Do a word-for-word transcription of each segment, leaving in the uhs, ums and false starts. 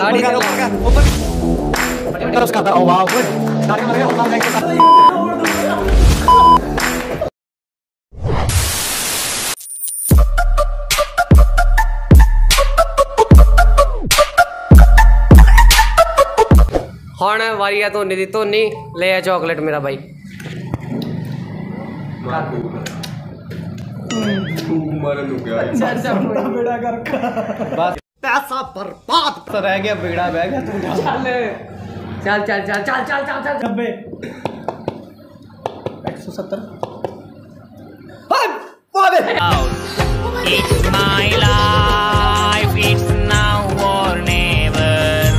terus kata oh wow good tarik lagi Allah kayak kita ਹੁਣ ਵਾਰੀ ਆ ਧੋਨੀ ਦੀ ਧੋਨੀ ਲੈ ਆ ਚਾਕਲੇਟ ਮੇਰਾ ਬਾਈ पैसा बर्बाद रह गया बेड़ा बह गया तू चल चल चल चल चल चल चल नब्बे एक सौ सत्तर It's my life, it's now or never.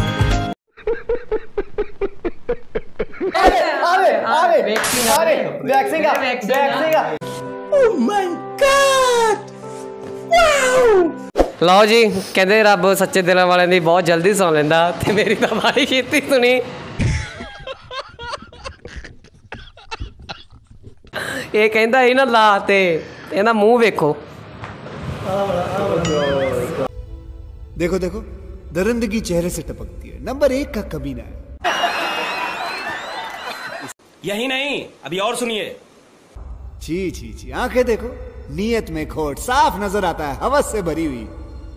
अरे अरे अरे अरे waxing waxing Oh my God! Wow! ਲਓ ਜੀ ਕਹਿੰਦੇ ਰੱਬ ਸੱਚੇ ਦਿਲਾਂ ਵਾਲਿਆਂ ਦੀ ਬਹੁਤ ਜਲਦੀ ਸੌਂ ਲੈਂਦਾ ਤੇ ਮੇਰੀ ਤਾਂ ਮਾੜੀ ਕੀਤੀ ਸੁਣੀ ਇਹ ਕਹਿੰਦਾ ਹੀ ਨਾ ਲਾ ਤੇ ਇਹਦਾ ਮੂੰਹ ਵੇਖੋ देखो देखो दरिंदगी चेहरे से टपकती है नंबर एक का कमीना है यही नहीं अभी और सुनिए छी छी छी आंखें देखो नीयत में खोट साफ नजर आता है हवस से भरी हुई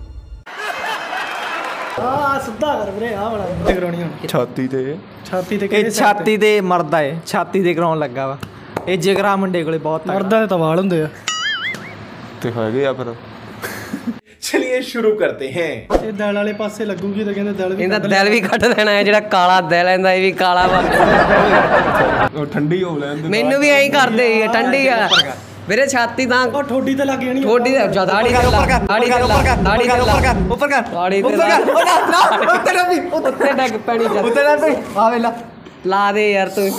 हाँ सीधा कर वीरे आ बड़ा कराउणी हुण छाती ते छाती ते ਇਹ ਛਾਤੀ ਤੇ ਮਰਦਾ ਏ ਛਾਤੀ ਤੇ ਕਰਾਉਣ ਲੱਗਾ ਵਾ ਇਹ ਜਿਗਰਾ ਮੁੰਡੇ ਕੋਲੇ ਬਹੁਤ ਮਰਦਾਂ ਦੇ ਤਾਂ ਵਾਲ ਹੁੰਦੇ ਆ ਤੇ ਹੈਗੇ ਆ ਫਿਰ चलिए शुरू करते हैं ਇਹ ਦਿਲ ਵਾਲੇ ਪਾਸੇ ਲੱਗੂਗੀ ਤਾਂ ਕਹਿੰਦੇ ਦਿਲ ਵੀ ਇਹਦਾ ਦਿਲ ਵੀ ਕੱਢ ਦੇਣਾ ਹੈ ਜਿਹੜਾ ਕਾਲਾ ਦਿਲ ਇਹਦਾ ਇਹ ਵੀ ਕਾਲਾ ਵਾ ਉਹ ਠੰਡੀ ਹੋ ਲੈਂਦੇ ਮੈਨੂੰ ਵੀ ਐਂ ਕਰਦੇ ਠੰਡੀ ਆ ਵੀਰੇ ਛਾਤੀ ਤਾਂ ਉਹ ਠੋਡੀ ਤੇ ਲੱਗ ਜਾਣੀ ਠੋਡੀ ਤੇ ਦਾੜੀ ਤੇ ਲਾ ਦਾੜੀ ਤੇ ਲਾ ਦਾੜੀ ਤੇ ਲਾ ऊपर कर ਦਾੜੀ ਤੇ ਲਾ उत्तर भी ਉੱਤੇ ਡੱਗ ਪੈਣੀ ਚੱਲ उत्तर भी आ वेला ਲਾ ਦੇ ਯਾਰ ਤੂੰ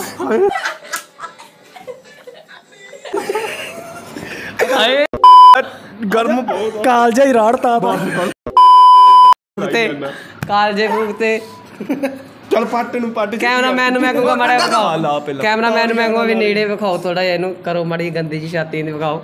ਹਾਏ ਗਰਮ ਬਹੁਤ ਕਾਲਜਾ ਹੀ ਰਾੜਤਾ ਤੇ ਕਾਲਜੇ ਫੂਕ ਤੇ ਚੱਲ ਪੱਟ ਨੂੰ ਪੱਟ ਕੈਮਰਾਮੈਨ ਨੂੰ ਮੈਂ ਕਹੂੰਗਾ ਮਾੜਾ ਲਾ ਵਿਖਾਓ ਪਹਿਲਾਂ ਕੈਮਰਾਮੈਨ ਨੂੰ ਮੈਂ ਕਹੂੰਗਾ ਵੀ ਨੇੜੇ ਵਿਖਾਓ ਥੋੜਾ ਜਿਹਾ ਇਹਨੂੰ ਕਰੋ ਮਾੜੀ ਗੰਦੀ ਜੀ ਛਾਤੀ ਇਹਨੂੰ ਵਿਖਾਓ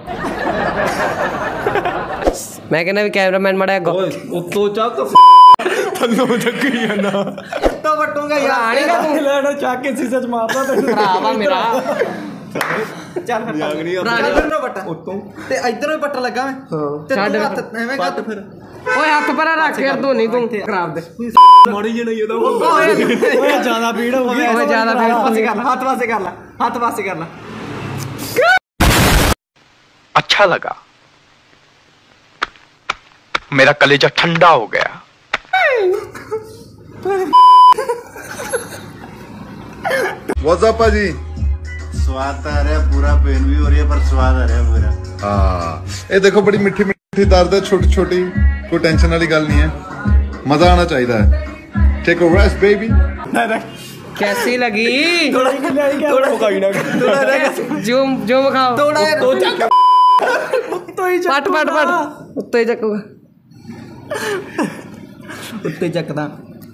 ਮੈਂ ਕਹਿੰਦਾ ਵੀ ਕੈਮਰਾਮੈਨ ਮਾੜਾ ਉੱਤੋਂ ਚੱਕ ਥੱਲੋਂ ਚੱਕੀ ਜਾਂਦਾ ਤਾਂ ਵਟੂਗਾ ਯਾਰ ਆਣੀਗਾ ਤੂੰ ਲੈਣਾ ਚੱਕ ਕੇ ਸੀਸੇ ਚ ਮਾਰਦਾ ਤੈਨੂੰ ਭਰਾਵਾ ਮੇਰਾ ਚੱਲ ਫਿਰ ਫਿਰ ਨਾ ਵੱਟਾ ਉੱਤੋਂ ਤੇ ਇਧਰੋਂ ਹੀ ਵੱਟਾ ਲੱਗਾ ਮੈਂ ਤੇ ਤੂੰ ਹੱਥ ਐਵੇਂ ਕੱਟ ਫਿਰ ਓਏ ਹੱਥ ਪਰਾਂ ਰੱਖ ਯਾਰ ਧੋਨੀ ਤੂੰ ਖਰਾਬ ਦੇ ਮਾੜੀ ਜਿਹੀ ਨਹੀਂ ਉਹਦਾ ਓਏ ਜ਼ਿਆਦਾ ਭੀੜ ਹੋ ਗਈ ਓਏ ਜ਼ਿਆਦਾ ਭੀੜ ਹੋ ਗਈ। ਕਰ ਹੱਥ ਵਾਸੇ ਕਰ ਲੈ ਹੱਥ ਵਾਸੇ ਕਰ ਲੈ अच्छा लगा मेरा कलेजा ठंडा हो गया What's up भाजी स्वाद तो आ रहा है पूरा पेन भी हो रही है पर स्वाद आ रहा है पूरा हाँ ये देखो बड़ी मिठी मिठी दर्द है छोटी छोटी कोई टेंशन वाली गल नहीं है मजा आना चाहिए है टेक अ रेस्ट बेबी कैसी लगी ਥੋੜਾ ਖਿਲਿਆ ਹੀ ਥੋੜਾ ਮੁਕਾਈ ਨਾ जूम जूम खाओ ਥੋੜਾ ਉੱਤੋਂ ਚੱਕ ਉੱਤੋਂ ਹੀ पट पट पट उत्ते ही चकूगा ਉੱਤੇ ਚੱਕਦਾ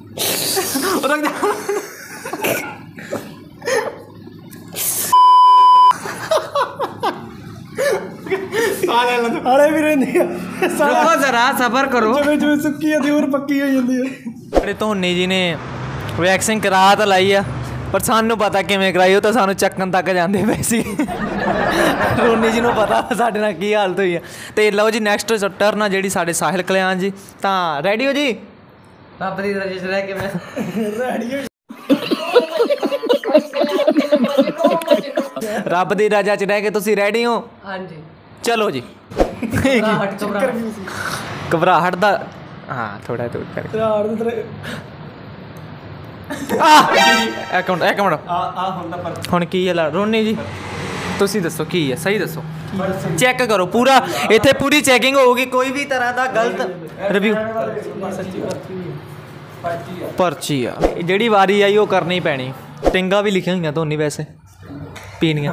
ਹਾਲੇ ਵੀ ਰਹਿੰਦੀ ਆ रुको जरा सबर करो ਜਿਵੇਂ ਜਿਵੇਂ ਸੁੱਕੀ ਜਾਂਦੀ ਹੋਰ ਪੱਕੀ ਹੋ ਜਾਂਦੀ ਹੈ ਜਿਹੜੇ ਧੋਨੀ ਜੀ ਨੇ ਵੈਕਸਿੰਗ ਕਰਾ ਤਾਂ ਲਾਈ ਆ ਪਰ ਸਾਨੂੰ ਪਤਾ ਕਿਵੇਂ ਕਰਾਈ ਉਹ ਤਾਂ ਸਾਨੂੰ ਚੱਕਣ ਤੱਕ ਜਾਂਦੇ ਪਏ ਸੀ ਰੋਨੀ ਜੀ ਨੂੰ ਪਤਾ ਸਾਡੇ ਨਾਲ ਕੀ ਹਾਲਤ ਹੋਈ ਆ ਤੇ ਲਓ ਜੀ ਨੈਕਸਟ ਟਰਨ ਆ ਜਿਹੜੀ ਸਾਡੇ ਸਾਹਿਲ ਕਲਿਆਣ ਜੀ ਤਾਂ ਰੈਡੀ ਹੋ ਜੀ ਰੱਬ ਦੀ ਰਜਿਸ ਰਹਿ ਕੇ ਮੈਂ ਰੱਬ ਦੀ ਰਜ਼ਾ 'ਚ ਰਹਿ ਕੇ ਤੁਸੀਂ ਰੈਡੀ ਹੋ ਹਾਂਜੀ ਚਲੋ ਜੀ ਘਬਰਾਹਟ ਘਬਰਾਹਟ ਘਬਰਾਹਟ ਦਾ ਹਾਂ ਥੋੜਾ ਦੂਰ ਕਰ ਯਾਰ ਤੇਰੇ ਇੱਕ ਮਿੰਟ ਇੱਕ ਮਿੰਟ ਆ ਆ ਹੁਣ ਤਾਂ ਹੁਣ ਕੀ ਹੈ ਰੋਨੀ ਜੀ ਤੁਸੀਂ ਦੱਸੋ ਕੀ ਹੈ ਸਹੀ ਦੱਸੋ ਚੈੱਕ ਕਰੋ ਪੂਰਾ ਇੱਥੇ ਪੂਰੀ ਚੈਕਿੰਗ ਹੋਊਗੀ ਕੋਈ ਵੀ ਤਰ੍ਹਾਂ ਦਾ ਗਲਤ ਰਿਵਿਊ ਪਰਚੀ ਆ ਜਿਹੜੀ ਵਾਰੀ ਆਈ ਉਹ ਕਰਨੀ ਪੈਣੀ ਟਿੰਗਾ ਵੀ ਲਿਖੀਆਂ ਹੋਈਆਂ ਧੋਨੀ ਵੈਸੇ ਪੀਣੀਆਂ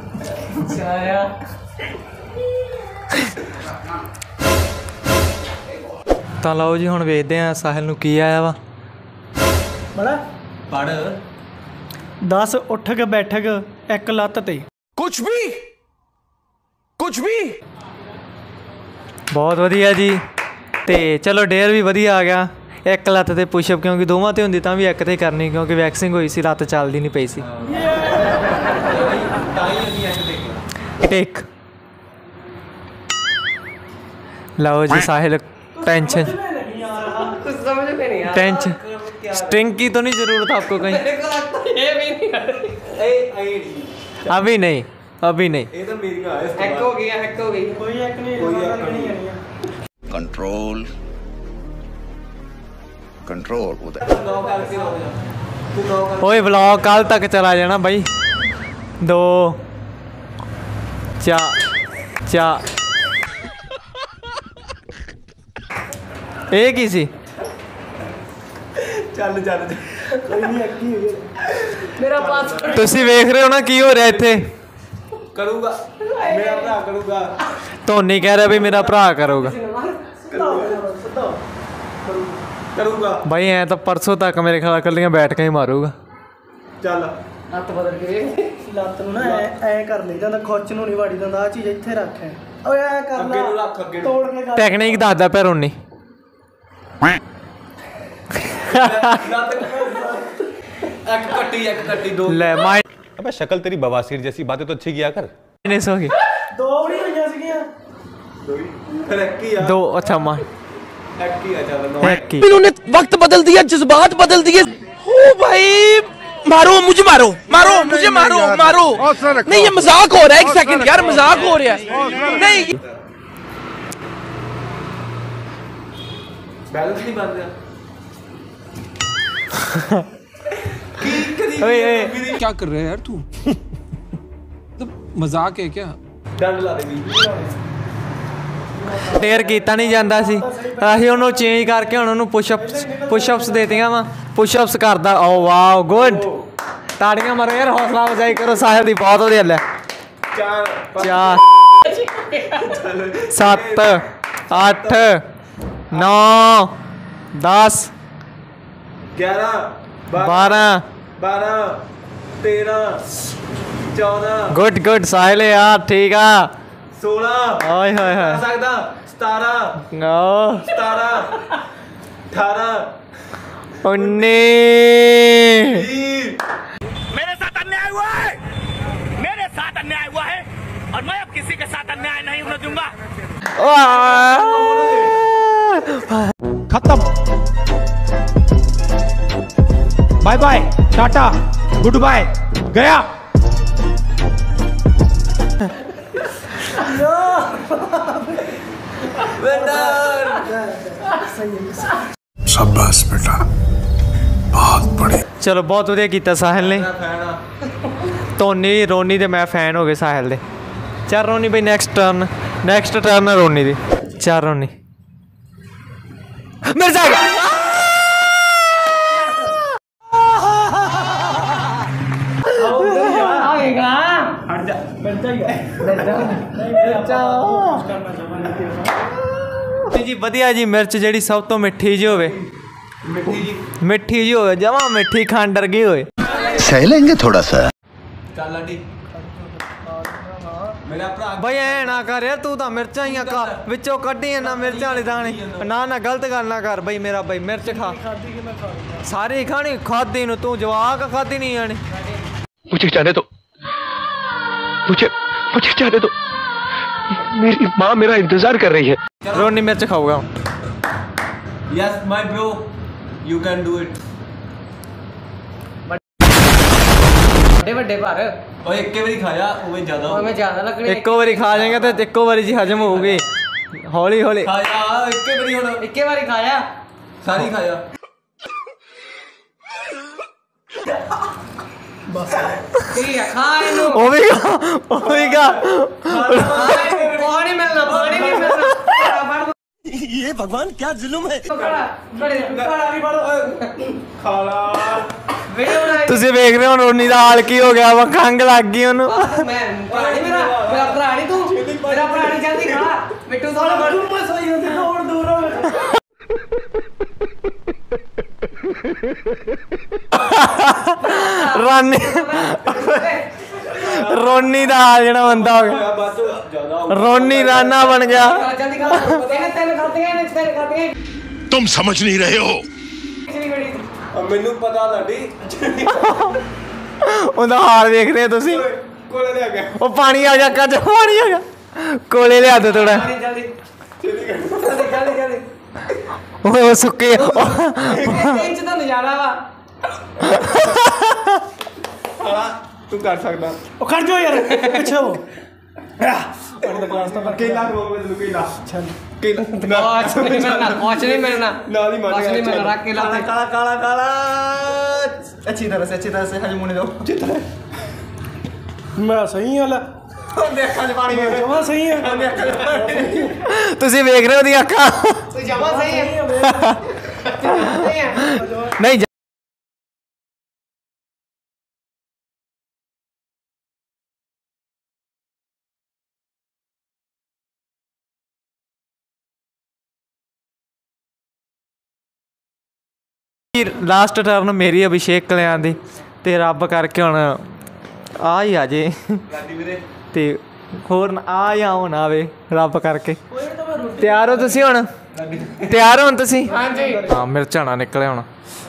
ਤਾਂ ਲਓ ਜੀ ਹੁਣ ਵੇਖਦੇ ਆ ਸਾਹਿਲ ਨੂੰ ਕੀ ਆਇਆ ਵਾ ਬੜਾ ਪੜ ਦਸ ਉੱਠਕ ਬੈਠਕ ਇੱਕ ਲੱਤ ਤੇ कुछ भी कुछ भी ਬਹੁਤ ਵਧੀਆ ਜੀ ਤੇ ਚਲੋ ਡੇਅਰ ਵੀ ਵਧੀਆ ਆ ਗਿਆ ਇੱਕ ਲੱਤ ਤੇ ਪੁਸ਼ਅਪ ਕਿਉਂਕਿ ਦੋਵਾਂ ਤੇ ਹੁੰਦੀ ਤਾਂ ਵੀ ਇੱਕ ਤੇ ਕਰਨੀ ਕਿਉਂਕਿ ਵੈਕਸਿੰਗ ਹੋਈ ਸੀ ਲੱਤ ਚੱਲਦੀ ਨਹੀਂ ਪਈ ਸੀ ਟੇਕ ਲਓ जी साहिल टेंशन कुछ समझ में नहीं आ टेंशन स्ट्रिंग की तो नहीं जरूरत आपको कहीं मेरे को लगता है ये भी नहीं आ रही अभी नहीं अभी नहीं हैक हो गया हैक हो गई कोई हैक नहीं कंट्रोल कंट्रोल उधर ओए व्लॉग कल तक चला जाना भाई दो चा चा ਇਹ ਕੀ ਸੀ ਚੱਲ ਚੱਲ ਕੋਈ ਨਹੀਂ ਅੱਕੀ ਹੋਈ मेरा पासवर्ड ਤੁਸੀਂ ਵੇਖ ਰਹੇ ਹੋ ਨਾ ਕੀ ਹੋ ਰਿਹਾ ਇੱਥੇ ਕਰੂਗਾ ਮੇਰਾ ਭਰਾ ਕਰੂਗਾ ਧੋਨੀ ਕਹਿ ਰਿਹਾ ਵੀ ਮੇਰਾ ਭਰਾ ਕਰੂਗਾ ਕਰੂਗਾ ਭਾਈ ਐ ਤਾਂ ਪਰਸੋਂ ਤੱਕ ਮੇਰੇ ਖਿਆਲ ਕੱਲੀਆਂ ਬੈਠ ਕੇ ਹੀ ਮਾਰੂਗਾ ਚੱਲ ਹੱਥ ਬਦਲ ਕੇ ਲੱਤ ਨੂੰ ਨਾ ਐ ਐ ਕਰ ਲਈ ਜਾਂਦਾ ਖੁੱਚ ਨੂੰ ਨਹੀਂ ਵਾੜੀ ਜਾਂਦਾ ਆ ਚੀਜ਼ ਇੱਥੇ ਰੱਖ ਐ ਓਏ ਐ ਕਰ ਅੱਗੇ ਨੂੰ ਰੱਖ ਅੱਗੇ ਨੂੰ। ਤੋੜ ਕੇ ਕਰ ਟੈਕਨੀਕ ਦੱਸਦਾ ਪਿਆ ਰੋਨੀ ਇੱਕ ਕੱਟੀ ਇੱਕ ਕੱਟੀ ਦੋ ਲੈ ਮਾਈ अबे शक्ल तेरी बवासीर जैसी बातें तो अच्छी किया कर ਨੇ ਸੋ ਗਈ ਦੋ ਵੀ ਹੋਈਆਂ ਸੀਗੀਆਂ ਫਿਰ ਇੱਕ ਹੀ ਆ ਦੋ ਅੱਛਾ ਮਾਂ ਇੱਕ ਹੀ ਆ ਚੱਲ ਨੌ ਇੱਕ ਹੀ इन्होंने वक्त बदल दिया जज्बात बदल दिए ओ भाई मारो मुझे मारो मारो मुझे मारो मारो नहीं ये मजाक हो रहा है एक सेकंड यार मजाक हो रहा है नहीं बैलेंस नहीं बन रहा ਓਏ ਓਏ क्या कर रहे है यार तू मतलब मजाक है क्या ਡੰਡ ਲਾ ਦੇ ਵੀ ਟੇਅਰ ਕੀਤਾ ਨਹੀਂ ਜਾਂਦਾ ਸੀ ਅਸੀਂ ਉਹਨੂੰ ਚੇਂਜ ਕਰਕੇ ਹੁਣ ਉਹਨੂੰ ਪੁਸ਼ਅਪਸ ਪੁਸ਼ਅਪਸ ਦੇਤੀਆਂ ਵਾ ਪੁਸ਼ਅਪਸ ਕਰਦਾ ਓ ਵਾਓ ਗੁੱਡ ਤਾੜੀਆਂ ਮਾਰੋ ਯਾਰ ਹੌਸਲਾ ਅਫਜ਼ਾਈ ਕਰੋ ਸਾਹਿਬ ਦੀ ਬਹੁਤ ਵਧੀਆ ਲੈ ਚਾਰ ਚਾਰ ਸੱਤ ਅੱਠ ਨੌ ਦਸ ਗਿਆਰਾਂ ਬਾਰਾਂ ਬਾਰਾਂ ਤੇਰਾਂ ਚੌਦਾਂ ਗੁੱਡ ਗੁੱਡ ਸਾਹਿਲ ਯਾਰ ਠੀਕ ਆ ਸੋਲਾਂ ਓਏ ਹੋਏ ਹੋਏ ਸਕਦਾ ਸਤਾਰਾਂ ਨੋ ਸਤਾਰਾਂ ਅਠਾਰਾਂ ਉੱਨੀ ਵੀਹ मेरे साथ अन्याय हुआ है मेरे साथ अन्याय हुआ है और मैं अब किसी के साथ अन्याय नहीं होने दूंगा खत्म bye bye tata goodbye गया शाबाश बेटा बहुत बढ़िया ਚਲੋ ਬਹੁਤ ਵਧੀਆ ਕੀਤਾ ਸਾਹਿਲ ਨੇ ਧੋਨੀ ਰੋਨੀ ਤੇ ਮੈਂ ਫੈਨ ਹੋ ਗਏ ਸਾਹਿਲ ਦੇ ਚੱਲ ਰੋਨੀ ਬਈ next turn next turn Ronnie ਦੀ ਚੱਲ ਰੋਨੀ ਮਿਲ ਜਾਏਗਾ आएगा ਹਟ ਜਾ ਮਿਲਦਾ ਹੀ ਆ ਜੀ ਵਧੀਆ ਜੀ ਮਿਰਚ ਜਿਹੜੀ ਸਭ ਤੋਂ ਮਿੱਠੀ ਜੀ ਹੋਵੇ ਮਿੱਠੀ ਜੀ ਮਿੱਠੀ ਜੀ ਹੋਵੇ ਜਮਾਂ ਮਿੱਠੀ ਖੰਡ ਵਰਗੀ ਹੋਵੇ सह लेंगे थोड़ा सा ਚੱਲ ਆਂਟੀ ਮੇਰਾ ਭਰਾ ਬਈ ਐ ਨਾ ਕਰ ਯਾਰ ਤੂੰ ਤਾਂ ਮਿਰਚਾਂ ਹੀ ਆ ਕਾ ਵਿੱਚੋਂ ਕੱਢੀ ਨਾ ਮਿਰਚਾਂ ਵਾਲੇ ਦਾਣੇ ਨਾ ਨਾ ਗਲਤ ਗੱਲ ਨਾ ਕਰ ਬਈ ਮੇਰਾ ਬਈ ਮਿਰਚ ਖਾ ਸਾਰੀ ਖਾਣੀ ਖਾਦੀ ਨੂੰ ਤੂੰ ਜਵਾਕ ਖਾਦੀ ਨਹੀਂ ਆਣੀ मुझे जाने दो मुझे मुझे जाने दो मेरी माँ मेरा इंतजार कर रही है ਰੋਨੀ ਮਿਰਚ ਖਾਊਗਾ yes my bro you can do it बड़े बड़े भर ਓਏ ਇੱਕੇ ਵਾਰੀ ਖਾਇਆ ਉਵੇਂ ਜ਼ਿਆਦਾ ਹੋ मैं ज्यादा लगने ਇੱਕੋ ਵਾਰੀ ਖਾ ਜਾਏਗਾ ਤੇ ਇੱਕੋ ਵਾਰੀ ਜੀ ਹਜਮ ਹੋਊਗੀ ਹੌਲੀ ਹੌਲੀ ਖਾਇਆ ਇੱਕੇ ਵਾਰੀ ਹੁਣ इक्के बारी खाया ਸਾਰੀ ਖਾਇਆ ठीक है खा इनु ਉਹ ਵੀ ਖਾ ਉਹ ਵੀ ਖਾ पानी मिलना पानी नहीं मिलना ये भगवान क्या जुल्म है पकड़ा बड़े बड़ा नहीं बड़ो ਖਾਲਾ वीडियो बनाई ਤੁਸੀਂ ਵੇਖ ਰਹੇ ਹੋ ਰੋਨੀ ਦਾ ਹਾਲ ਕੀ ਹੋ ਗਿਆ ਵਾ ਖੰਗ ਲੱਗ ਗਈ ਉਹਨੂੰ मैं प्राणी मेरा मेरा प्राणी तू मेरा प्राणी जल्दी खा मिट्टू थोड़ा बड़ ਮੈਂ ਸਹੀ ਹੁੰਦੀ ਦੌੜ ਦੂਰ ਹੋ ਰਾਨੀ ਰੋਨੀ ਦਾ ਹਾਲ ਜਿਹੜਾ ਬੰਦਾ ਹੋ ਗਿਆ ਬਸ ਜ਼ਿਆਦਾ ਰੋਨੀ ਰਾਨਾ ਬਣ ਗਿਆ जल्दी खा तेरे तेरे खाते हैं तेरे खाते हैं तुम समझ नहीं रहे हो ਮੈਨੂੰ ਪਤਾ ਲਾਡੀ ਉਹਦਾ ਹਾਲ ਵੇਖ ਰਹੇ ਤੁਸੀਂ ਕੋਲੇ ਲੈ ਗਿਆ ਉਹ ਪਾਣੀ ਆ ਗਿਆ ਕੱਜ ਪਾਣੀ ਆ ਗਿਆ ਕੋਲੇ ਲਿਆ ਦੇ ਥੋੜਾ ਜਲਦੀ ਜਲਦੀ ਜਲਦੀ ਜਲਦੀ ਉਹ ਸੁੱਕੇ ਇਹ ਚ ਤਾਂ ਨਜ਼ਾਰਾ ਵਾ ਹਾਂ ਤੂੰ ਕਰ ਸਕਦਾ ਉਹ ਖੜ ਜਾ ਯਾਰ ਪਿੱਛੇ ਹੋ ਕੇਲਾ ਖਵਾਉਂਗਾ ਤੈਨੂੰ ਕੇਲਾ ਚੱਲ ਕੇਲਾ ਕੁਛ ਨਹੀਂ ਮਿਲਣਾ ਕੁਛ ਨਹੀਂ ਮਿਲਣਾ ਨਾਲ ਹੀ ਮੰਨ ਕੁਛ ਨਹੀਂ ਮਿਲਣਾ ਰੱਖ ਕੇ ਲਾ काला काला काला अच्छी तरह से अच्छी तरह से हज मुने दो मैं सही हूं ਦੇਖਾਂ ਚ ਪਾਣੀ ਵੇਖ जमा सही है ਦੇਖਾਂ ਚ ਪਾਣੀ ਤੁਸੀਂ ਵੇਖ ਰਹੇ ਹੋ ਉਹਦੀਆਂ ਅੱਖਾਂ ਤੂੰ ਜਮਾ ਸਹੀ ਹੈ ਸਹੀ ਹੈ ਨਹੀਂ ਲਾਸਟ ਟਰਨ ਮੇਰੀ ਅਭਿਸ਼ੇਕ ਕਲਿਆਣ ਦੀ ਤੇ ਰੱਬ ਕਰਕੇ ਹੁਣ ਆ ਹੀ ਆ ਜੇ ਤੇ ਹੋਰ ਆ ਜਾਂ ਹੁਣ ਆਵੇ ਰੱਬ ਕਰਕੇ ਤਿਆਰ ਹੋ ਤੁਸੀਂ ਹੁਣ ਤਿਆਰ ਹੋ ਤੁਸੀਂ ਹਾਂਜੀ ਹਾਂ ਮਿਰਚਾਂ ਨਾ ਨਿਕਲੇ ਹੁਣ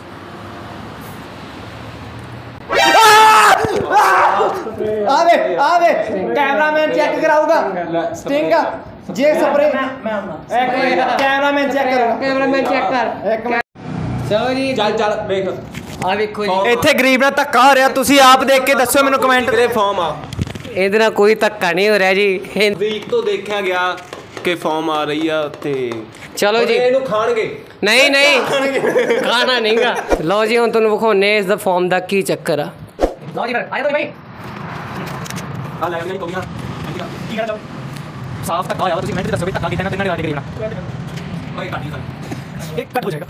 आवे आवे कैमरामैन चेक कराऊगा स्टिंग का जे स्प्रे मैं एक कैमरामैन चेक करेगा कैमरामैन चेक कर चलो जी ਚੱਲ ਚੱਲ ਵੇਖ ਆ ਵੇਖੋ ਜੀ ਇੱਥੇ ਗਰੀਬ ਨਾਲ ਧੱਕਾ ਹੋ ਰਿਹਾ ਤੁਸੀਂ ਆਪ ਦੇਖ ਕੇ ਦੱਸਿਓ ਮੈਨੂੰ ਕਮੈਂਟ ਤੇਰੇ ਫਾਰਮ ਆ ਇਹਦੇ ਨਾਲ ਕੋਈ ਧੱਕਾ ਨਹੀਂ ਹੋ ਰਿਹਾ ਜੀ ਵੀਕ ਤੋਂ ਦੇਖਿਆ ਗਿਆ ਕਿ ਫਾਰਮ ਆ ਰਹੀ ਆ ਤੇ ਚਲੋ ਜੀ ਇਹਨੂੰ ਖਾਣਗੇ ਨਹੀਂ ਨਹੀਂ ਖਾਣਾ ਨਹੀਂਗਾ ਲਓ ਜੀ ਹੁਣ ਤੁਹਾਨੂੰ ਵਿਖਾਉਣੇ ਇਸ ਦਾ ਫਾਰਮ ਦਾ ਕੀ ਚੱਕਰ ਆ ਲਓ ਜੀ ਫਿਰ ਆਇਆ ਭਾਈ ਆ ਲੈ ਲੈ ਕੋਈਆਂ ਕੀ ਕਰਨਾ ਸਾਫ ਧੱਕਾ ਹੋਇਆ ਤੁਸੀਂ ਮਿੰਟ ਦੱਸੋ ਵੀ ਧੱਕਾ ਕਿੰਨਾ ਤਿੰਨਾਂ ਨੇ ਗਾੜੀ ਕਰੀ ਨਾ ਭਾਈ ਕਾਟੀ ਸਰ ਇੱਕ ਕੱਟ ਹੋ ਜਾਏਗਾ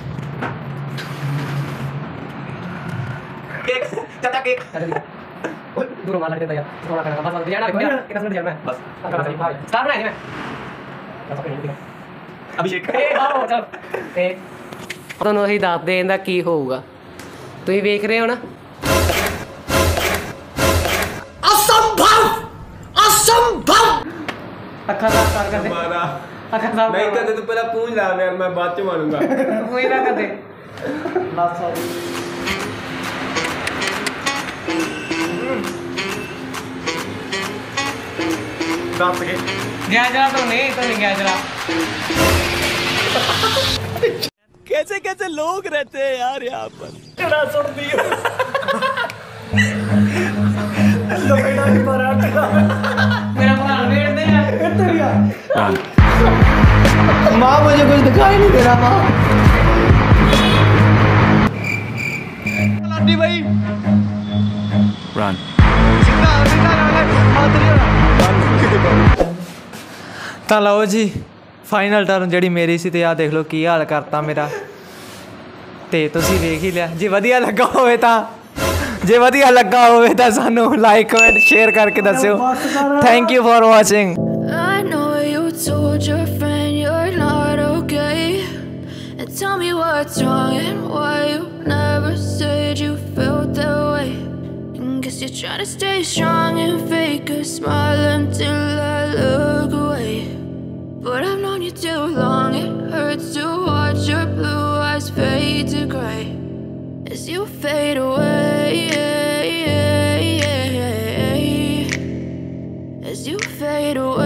ਕੇਕ ਚਾਚਾ ਕੇਕ दूर मार लगता यार थोड़ा करना बस जाना है कितना मिनट जाना है बस स्टार्ट ना है मैं ਅਭਿਸ਼ੇਕ ए आओ चल ए ਤੁਹਾਨੂੰ ਅਸੀਂ ਦੱਸਦੇ ਇਹਦਾ ਕੀ ਹੋਊਗਾ ਤੁਸੀਂ ਵੇਖ ਰਹੇ ਹੋ ਨਾ असंभव असंभव ਅੱਖਾਂ ਸਾਫ਼ ਕਰ ਕਰਦੇ ਮਾਰਾ ਅੱਖਾਂ ਸਾਫ਼ ਨਹੀਂ ਕਰਦੇ ਤੂੰ ਪਹਿਲਾਂ ਪੂੰਝ ਲਾ ਯਾਰ ਮੈਂ ਬਾਅਦ ਚ ਮਾਰੂੰਗਾ ਕੋਈ ਨਾ ਕਰਦੇ ਦੱਸ ਕੇ ਗਿਆ ਜਰਾ तो नहीं तो नहीं गया जरा कैसे कैसे लोग रहते हैं यार यहाँ पर तेरा सुन दियो लोहेड़ा की पराठा मेरा भरा वेट दे इधर यार माँ मुझे कुछ दिखाई नहीं दे रहा माँ लाडी भाई Run. ਤਾਂ ਲਓ ਜੀ ਫਾਈਨਲ ਟਰਨ ਜਿਹੜੀ ਮੇਰੀ ਸੀ ਤੇ ਆਹ ਦੇਖ ਲਓ ਕੀ ਹਾਲ ਕਰਤਾ ਮੇਰਾ ਤੇ ਤੁਸੀਂ ਵੇਖ ਹੀ ਲਿਆ ਜੇ ਵਧੀਆ ਲੱਗਾ ਹੋਵੇ ਤਾਂ ਜੇ ਵਧੀਆ ਲੱਗਾ ਹੋਵੇ ਤਾਂ ਸਾਨੂੰ ਲਾਈਕ ਕਮੈਂਟ ਸ਼ੇਅਰ ਕਰਕੇ ਦੱਸਿਓ thank you for watching I know you told your friend you're not okay, and tell me what's wrong and why you never said you felt that way. Guess you're trying to stay strong and fake a smile until I look away. But I've known you too long, it hurts to watch your blue eyes fade to gray as you fade away, as you fade away.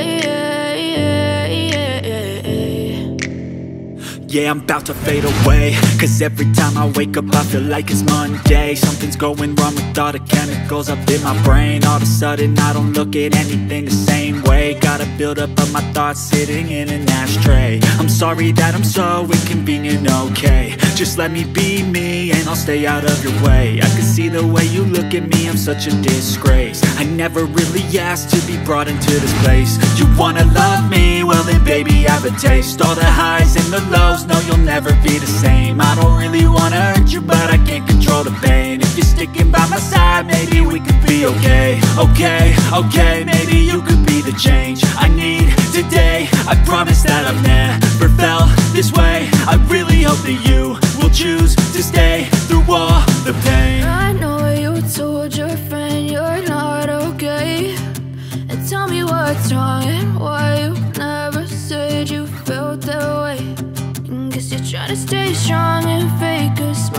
Yeah, I'm about to fade away, cause every time I wake up I feel like it's Monday. Something's going wrong with all the chemicals up in my brain. All of a sudden I don't look at anything the same way. Got a build up of my thoughts sitting in an ashtray. I'm sorry that I'm so inconvenient, okay. Just let me be me and I'll stay out of your way. I can see the way you look at me, I'm such a disgrace. I never really asked to be brought into this place. You wanna love me? Well then baby I have a taste. All the highs and the lows, no you'll never be the same. I don't really wanna hurt you but I can't control the pain. If you're sticking by my side maybe we could be okay. Okay, okay, maybe you could be the change I need today. I promise that I've never felt this way. I really hope that you will choose to stay through all the pain. I know you told your friend you're not okay, and tell me what's wrong and why you never said you felt that way. Guess you're trying to stay strong and fake a smile